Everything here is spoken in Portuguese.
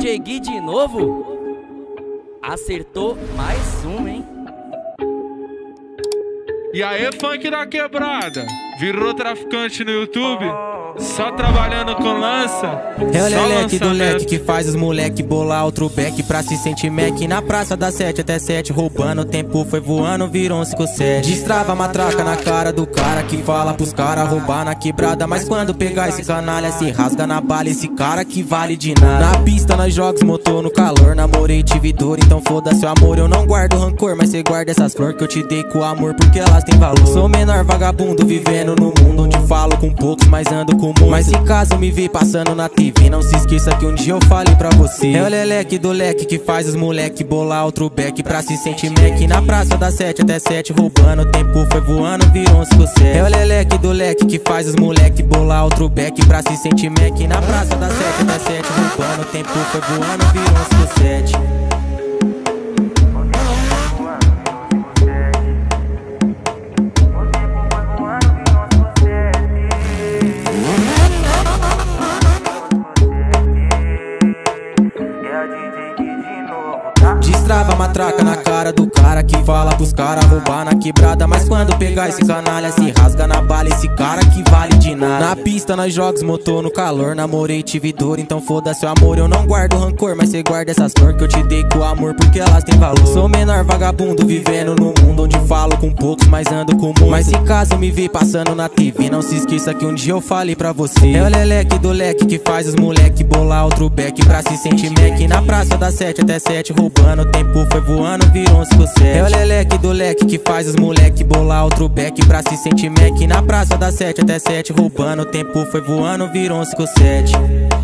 DJ Gui de novo? Acertou mais um, hein? E aí, funk da quebrada? Virou traficante no YouTube? Só trabalhando com lança? É o leleque do leque que faz os moleque bolar outro back pra se sentir Mac. Na praça das 7 até 7, roubando, o tempo foi voando, virou um 5-7. Destrava a matraca na cara do cara que fala pros cara roubar na quebrada. Mas quando pegar esse canalha se rasga na bala, esse cara que vale de nada. Na pista nós jogos, motor no calor, namorei, tive dor, então foda-se o amor. Eu não guardo rancor, mas cê guarda essas flores que eu te dei com amor, porque elas têm valor. Sou menor vagabundo, vivendo no mundo onde falo com poucos, mas ando com muitos. Mas se caso me ver passando na TV, não se esqueça que um dia eu falei pra você. É o leleque do leque que faz os moleque bolar outro back pra se sentir Mac. Na praça das 7 até 7, roubando, o tempo foi voando, virou um 5-7. É o leleque do leque que faz os moleque bolar outro back pra se sentir Mac. Na praça das 7 até 7, roubando, o tempo foi voando, virou um 5-7. Destrava a matraca na cara do cara que fala pros cara roubar na quebrada. Mas quando pegar esse canalha se rasga na bala, esse cara que vale de nada. Na pista nós jogos, motor no calor, namorei, tive dor, então foda-se o amor. Eu não guardo rancor, mas cê guarda essas flores que eu te dei com amor, porque elas têm valor. Sou menor vagabundo, vivendo no mundo onde falo com poucos, mas ando com muitos. Mas se caso me ver passando na TV, não se esqueça que um dia eu falei pra você. É o leleque do leque que faz os moleque bolar outro back pra se sentir Mac. Na praça das 7 até 7, roubando, o tempo foi voando, virou um 5-7. É o leleque do leque que faz os moleque bolar outro back pra se sentir Mac. Na praça das 7 até 7, roubando, o tempo foi voando, virou um 5-7.